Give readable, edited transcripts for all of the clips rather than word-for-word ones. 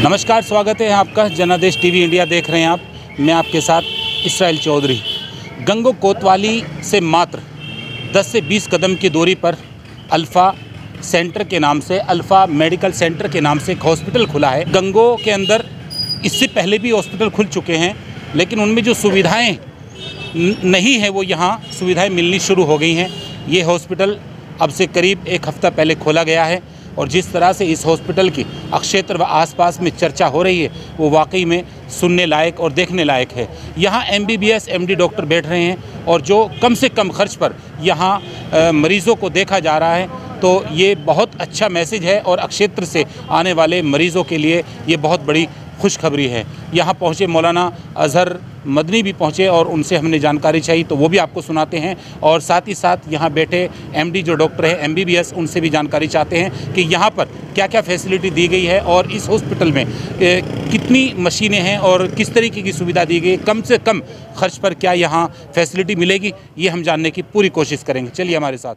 नमस्कार, स्वागत है आपका। जनादेश टीवी इंडिया देख रहे हैं आप। मैं आपके साथ इसराइल चौधरी। गंगो कोतवाली से मात्र 10 से 20 कदम की दूरी पर अल्फ़ा सेंटर के नाम से, अल्फ़ा मेडिकल सेंटर के नाम से एक हॉस्पिटल खुला है। गंगो के अंदर इससे पहले भी हॉस्पिटल खुल चुके हैं, लेकिन उनमें जो सुविधाएं नहीं है वो यहाँ सुविधाएं मिलनी शुरू हो गई हैं। ये हॉस्पिटल अब से करीब एक हफ़्ता पहले खोला गया है और जिस तरह से इस हॉस्पिटल की क्षेत्र व आसपास में चर्चा हो रही है वो वाकई में सुनने लायक और देखने लायक है। यहाँ MBBS MD डॉक्टर बैठ रहे हैं और जो कम से कम खर्च पर यहाँ मरीज़ों को देखा जा रहा है, तो ये बहुत अच्छा मैसेज है और क्षेत्र से आने वाले मरीज़ों के लिए ये बहुत बड़ी खुशखबरी है। यहाँ पहुँचे मौलाना अज़हर मदनी भी पहुँचे और उनसे हमने जानकारी चाहिए, तो वो भी आपको सुनाते हैं। और साथ ही साथ यहाँ बैठे MD जो डॉक्टर है MBBS, उनसे भी जानकारी चाहते हैं कि यहाँ पर क्या क्या फैसिलिटी दी गई है और इस हॉस्पिटल में कितनी मशीनें हैं और किस तरीके की सुविधा दी गई, कम से कम खर्च पर क्या यहाँ फैसिलिटी मिलेगी, ये हम जानने की पूरी कोशिश करेंगे। चलिए हमारे साथ।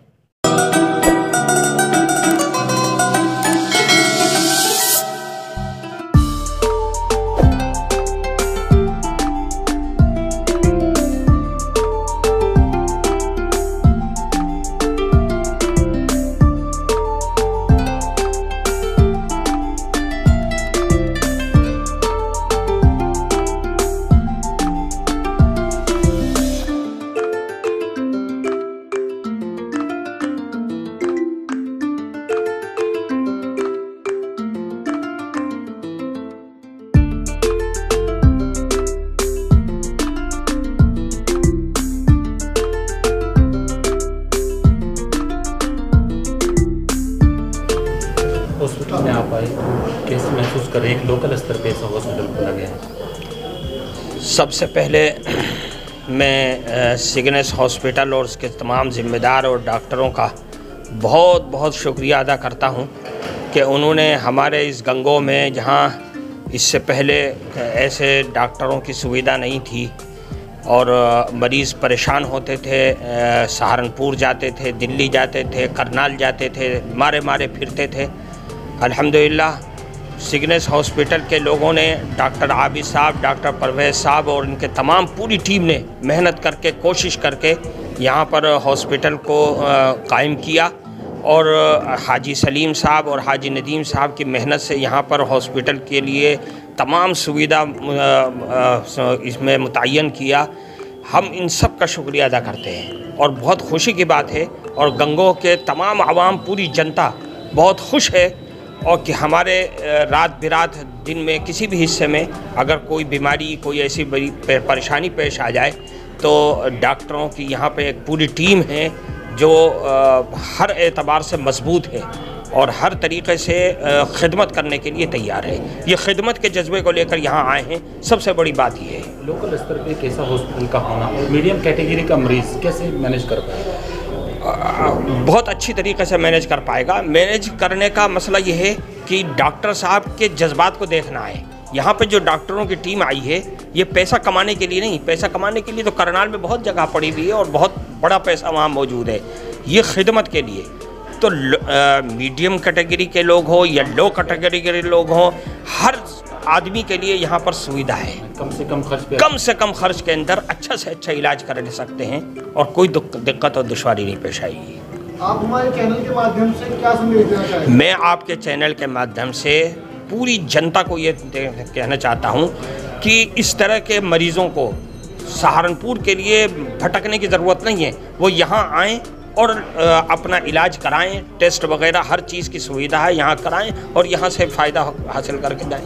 हॉस्पिटल में आप आए, कैसे महसूस कर रहे हैं? एक लोकल स्तर पे ऐसा हॉस्पिटल खोला गया है। सबसे पहले मैं सिग्नेस हॉस्पिटल और उसके तमाम ज़िम्मेदार और डॉक्टरों का बहुत बहुत शुक्रिया अदा करता हूं कि उन्होंने हमारे इस गंगो में, जहां इससे पहले ऐसे डॉक्टरों की सुविधा नहीं थी और मरीज़ परेशान होते थे, सहारनपुर जाते थे, दिल्ली जाते थे, करनाल जाते थे, मारे मारे फिरते थे। अल्हम्दुलिल्लाह सिग्नेस हॉस्पिटल के लोगों ने, डॉक्टर आबिद साहब, डॉक्टर परवेज़ साहब और इनके तमाम पूरी टीम ने मेहनत करके, कोशिश करके यहाँ पर हॉस्पिटल को कायम किया और हाजी सलीम साहब और हाजी नदीम साहब की मेहनत से यहाँ पर हॉस्पिटल के लिए तमाम सुविधा इसमें मुतय्यन किया। हम इन सब का शुक्रिया अदा करते हैं और बहुत खुशी की बात है और गंगो के तमाम आवाम, पूरी जनता बहुत खुश है और कि हमारे रात बिरात दिन में किसी भी हिस्से में अगर कोई बीमारी, कोई ऐसी बड़ी परेशानी पेश आ जाए तो डॉक्टरों की यहाँ पे एक पूरी टीम है जो हर एतबार से मजबूत है और हर तरीक़े से खिदमत करने के लिए तैयार है। ये खिदमत के जज्बे को लेकर यहाँ आए हैं, सबसे बड़ी बात ये है। लोकल स्तर पे एक ऐसा हॉस्पिटल का होना और मीडियम कैटेगरी का मरीज़ कैसे मैनेज कर पाएगा? बहुत अच्छी तरीके से मैनेज कर पाएगा। मैनेज करने का मसला ये है कि डॉक्टर साहब के जज्बात को देखना है। यहाँ पे जो डॉक्टरों की टीम आई है, ये पैसा कमाने के लिए नहीं, पैसा कमाने के लिए तो करनाल में बहुत जगह पड़ी हुई है और बहुत बड़ा पैसा वहाँ मौजूद है। ये खिदमत के लिए तो मीडियम कैटेगरी के लोग हो या लो कैटेगरी के लोग हों, हर आदमी के लिए यहाँ पर सुविधा है। कम से कम खर्च के अंदर अच्छा से अच्छा इलाज कर सकते हैं और कोई दिक्कत और दुश्वारी नहीं पेश आएगी। आप हमारे चैनल के माध्यम से क्या संदेश देना चाहेंगे? मैं आपके चैनल के माध्यम से पूरी जनता को ये कहना चाहता हूँ कि इस तरह के मरीज़ों को सहारनपुर के लिए भटकने की ज़रूरत नहीं है। वो यहाँ आएँ और अपना इलाज कराएं, टेस्ट वगैरह हर चीज़ की सुविधा है, यहाँ कराएं और यहाँ से फ़ायदा हासिल करके जाएं।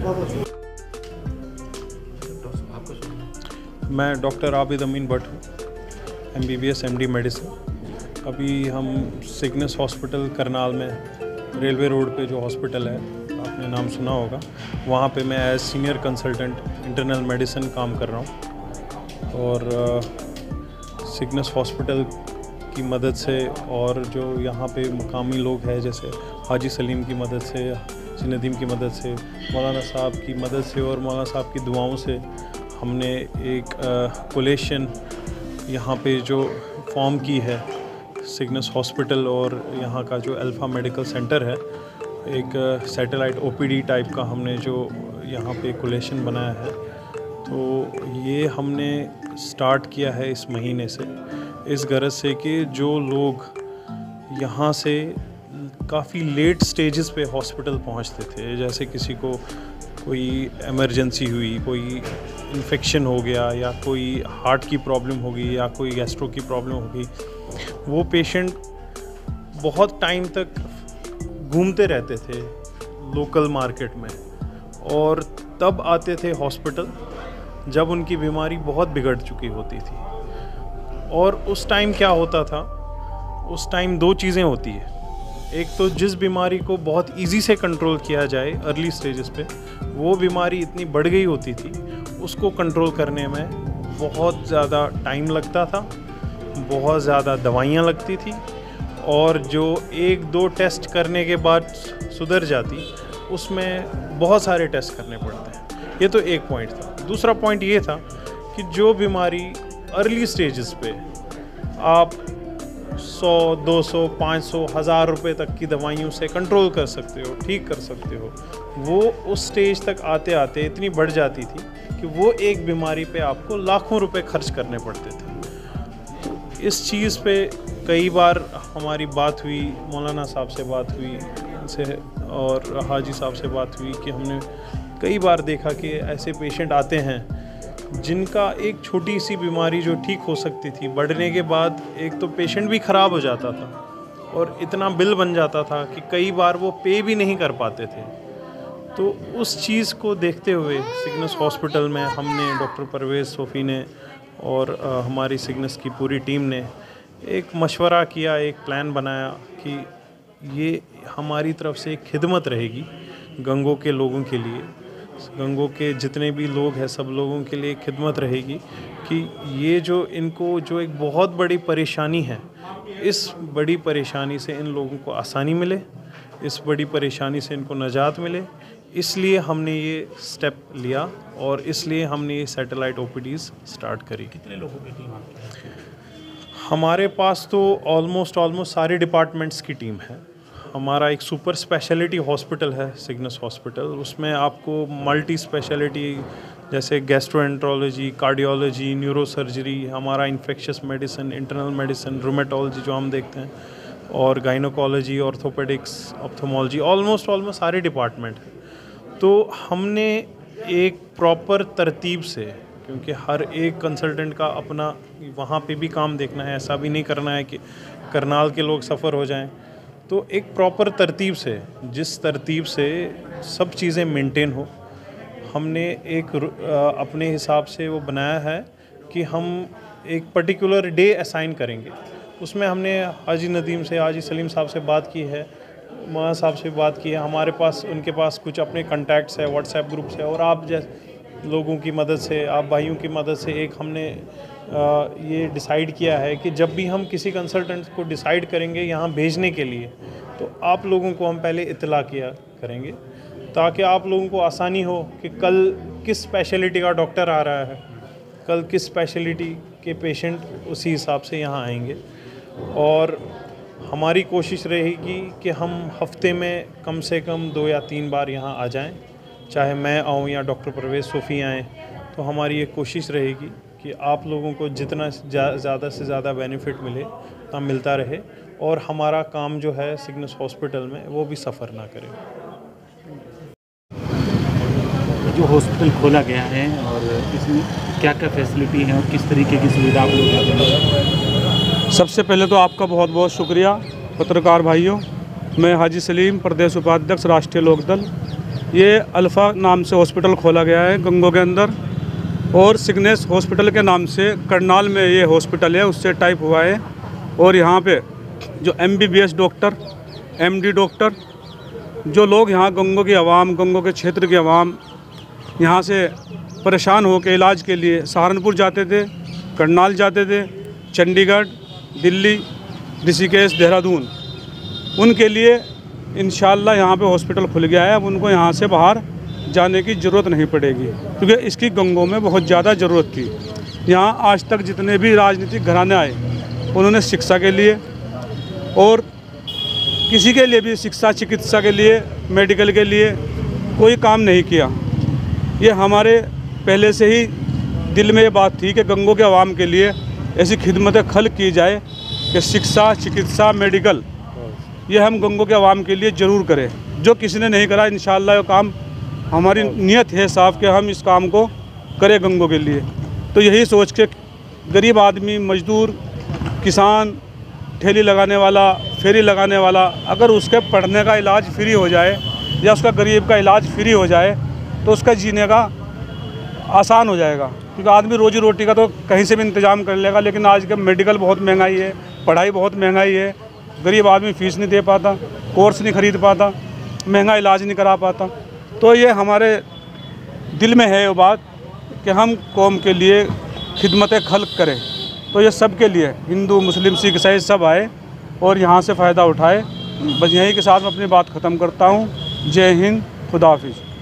मैं डॉक्टर आबिद अमीन भट्ट हूँ, MBBS MD मेडिसिन। अभी हम सिग्नेस हॉस्पिटल करनाल में रेलवे रोड पे जो हॉस्पिटल है, आपने नाम सुना होगा, वहाँ पे मैं as senior consultant internal medicine काम कर रहा हूँ। और सिग्नेस हॉस्पिटल की मदद से और जो यहाँ पे मुकामी लोग हैं, जैसे हाजी सलीम की मदद से, हाजी नदीम की मदद से, मौलाना साहब की मदद से और मौलाना साहब की दुआओं से हमने एक कोलेशन यहाँ पे जो फॉर्म की है सिग्नेस हॉस्पिटल और यहाँ का जो अल्फ़ा मेडिकल सेंटर है, एक सैटेलाइट ओपीडी टाइप का हमने जो यहाँ पे कोलेशन बनाया है, तो ये हमने स्टार्ट किया है इस महीने से, इस गरज से कि जो लोग यहाँ से काफ़ी लेट स्टेजेस पे हॉस्पिटल पहुँचते थे, जैसे किसी को कोई इमरजेंसी हुई, कोई इन्फेक्शन हो गया, या कोई हार्ट की प्रॉब्लम हो गई, या कोई गैस्ट्रो की प्रॉब्लम हो गई, वो पेशेंट बहुत टाइम तक घूमते रहते थे लोकल मार्केट में, और तब आते थे हॉस्पिटल जब उनकी बीमारी बहुत बिगड़ चुकी होती थी। और उस टाइम क्या होता था, उस टाइम दो चीज़ें होती है। एक तो जिस बीमारी को बहुत इजी से कंट्रोल किया जाए अर्ली स्टेजेस पे, वो बीमारी इतनी बढ़ गई होती थी, उसको कंट्रोल करने में बहुत ज़्यादा टाइम लगता था, बहुत ज़्यादा दवाइयाँ लगती थी, और जो 1-2 टेस्ट करने के बाद सुधर जाती, उसमें बहुत सारे टेस्ट करने पड़ते हैं। ये तो एक पॉइंट था। दूसरा पॉइंट ये था कि जो बीमारी अर्ली स्टेजेस पे आप 100, 200, 500, 1000 रुपये तक की दवाइयों से कंट्रोल कर सकते हो, ठीक कर सकते हो, वो उस स्टेज तक आते आते इतनी बढ़ जाती थी कि वो एक बीमारी पे आपको लाखों रुपए खर्च करने पड़ते थे। इस चीज़ पे कई बार हमारी बात हुई, मौलाना साहब से बात हुई इनसे, और हाजी साहब से बात हुई कि हमने कई बार देखा कि ऐसे पेशेंट आते हैं जिनका एक छोटी सी बीमारी जो ठीक हो सकती थी, बढ़ने के बाद एक तो पेशेंट भी ख़राब हो जाता था और इतना बिल बन जाता था कि कई बार वो पे भी नहीं कर पाते थे। तो उस चीज़ को देखते हुए सिग्नस हॉस्पिटल में हमने, डॉक्टर परवेज़ सोफ़ी ने और हमारी सिग्नस की पूरी टीम ने एक मशवरा किया, एक प्लान बनाया कि ये हमारी तरफ से एक खिदमत रहेगी गंगो के लोगों के लिए, गंगो के जितने भी लोग हैं सब लोगों के लिए खिदमत रहेगी कि ये जो इनको जो एक बहुत बड़ी परेशानी है, इस बड़ी परेशानी से इन लोगों को आसानी मिले, इस बड़ी परेशानी से इनको निजात मिले। इसलिए हमने ये स्टेप लिया और इसलिए हमने ये सैटेलाइट ओपीडीज़ स्टार्ट करी। कितने लोगों की टीम आपके? हमारे पास तो ऑलमोस्ट सारे डिपार्टमेंट्स की टीम है। हमारा एक सुपर स्पेशलिटी हॉस्पिटल है सिग्नस हॉस्पिटल, उसमें आपको मल्टी स्पेशलिटी जैसे गैस्ट्रोएंट्रोलॉजी, कार्डियोलॉजी, न्यूरोसर्जरी, हमारा infectious medicine, internal medicine, rheumatology जो हम देखते हैं, और गाइनोकोलॉजी, ऑर्थोपेडिक्स, ऑप्थोमोलॉजी, ऑलमोस्ट सारे डिपार्टमेंट हैं। तो हमने एक प्रॉपर तरतीब से, क्योंकि हर एक कंसल्टेंट का अपना वहाँ पे भी काम देखना है, ऐसा भी नहीं करना है कि करनाल के लोग सफ़र हो जाएं, तो एक प्रॉपर तरतीब से, जिस तरतीब से सब चीज़ें मेंटेन हो, हमने एक अपने हिसाब से वो बनाया है कि हम एक पर्टिकुलर डे असाइन करेंगे। उसमें हमने हाजी नदीम से, हाजी सलीम साहब से बात की है, माँ साहब से बात की है, हमारे पास उनके पास कुछ अपने कॉन्टैक्ट्स है, व्हाट्सएप ग्रुप्स है, और आप जैसे लोगों की मदद से, आप भाइयों की मदद से एक हमने ये डिसाइड किया है कि जब भी हम किसी कंसल्टेंट को डिसाइड करेंगे यहाँ भेजने के लिए, तो आप लोगों को हम पहले इत्तला किया करेंगे, ताकि आप लोगों को आसानी हो कि कल किस स्पेशलिटी का डॉक्टर आ रहा है, कल किस स्पेशलिटी के पेशेंट उसी हिसाब से यहाँ आएंगे। और हमारी कोशिश रहेगी कि हम हफ्ते में कम से कम 2 या 3 बार यहाँ आ जाएं, चाहे मैं आऊँ या डॉक्टर परवेज़ सोफ़ी आएँ। तो हमारी ये कोशिश रहेगी कि आप लोगों को जितना ज़्यादा से ज़्यादा बेनिफिट मिले, उतना मिलता रहे, और हमारा काम जो है सिग्नस हॉस्पिटल में वो भी सफ़र ना करे। जो हॉस्पिटल खोला गया है और इसमें क्या क्या फैसिलिटी है और किस तरीके की सुविधा आप लोग? सबसे पहले तो आपका बहुत बहुत शुक्रिया पत्रकार भाइयों। मैं हाजी सलीम, प्रदेश उपाध्यक्ष राष्ट्रीय लोकदल। ये अल्फ़ा नाम से हॉस्पिटल खोला गया है गंगो के अंदर, और सिग्नेस हॉस्पिटल के नाम से करनाल में ये हॉस्पिटल है, उससे टाइप हुआ है। और यहाँ पे जो MBBS डॉक्टर, MD डॉक्टर, जो लोग यहाँ गंगो की आवाम, गंगो के क्षेत्र की आवाम यहाँ से परेशान होकर इलाज के लिए सहारनपुर जाते थे, करनाल जाते थे, चंडीगढ़, दिल्ली, ऋषिकेश, देहरादून, उनके लिए इंशाल्लाह यहाँ पे हॉस्पिटल खुल गया है। अब उनको यहाँ से बाहर जाने की ज़रूरत नहीं पड़ेगी, क्योंकि इसकी गंगो में बहुत ज़्यादा ज़रूरत थी। यहाँ आज तक जितने भी राजनीतिक घराने आए, उन्होंने शिक्षा के लिए और किसी के लिए भी शिक्षा, चिकित्सा के लिए मेडिकल के लिए कोई काम नहीं किया। ये हमारे पहले से ही दिल में ये बात थी कि गंगो के आवाम के लिए ऐसी खिदमत खल्क की जाए कि शिक्षा, चिकित्सा, मेडिकल ये हम गंगो के आवाम के लिए ज़रूर करें। जो किसी ने नहीं करा, इंशाअल्लाह ये काम हमारी नीयत है साफ कि हम इस काम को करें गंगो के लिए। तो यही सोच के गरीब आदमी, मजदूर, किसान, ठेली लगाने वाला, फेरी लगाने वाला, अगर उसके पढ़ने का इलाज फ्री हो जाए या उसका गरीब का इलाज फ्री हो जाए तो उसका जीने का आसान हो जाएगा। क्योंकि आदमी रोजी रोटी का तो कहीं से भी इंतज़ाम कर लेगा, लेकिन आज के मेडिकल बहुत महंगाई है, पढ़ाई बहुत महंगाई है, गरीब आदमी फ़ीस नहीं दे पाता, कोर्स नहीं ख़रीद पाता, महंगा इलाज नहीं करा पाता। तो ये हमारे दिल में है वो बात कि हम कौम के लिए खिदमत खल्क करें। तो ये सब के लिए, हिंदू, मुस्लिम, सिख, ईसाई सब आए और यहाँ से फ़ायदा उठाए। बस यहीं के साथ मैं अपनी बात ख़त्म करता हूँ। जय हिंद, खुदा हाफिज़।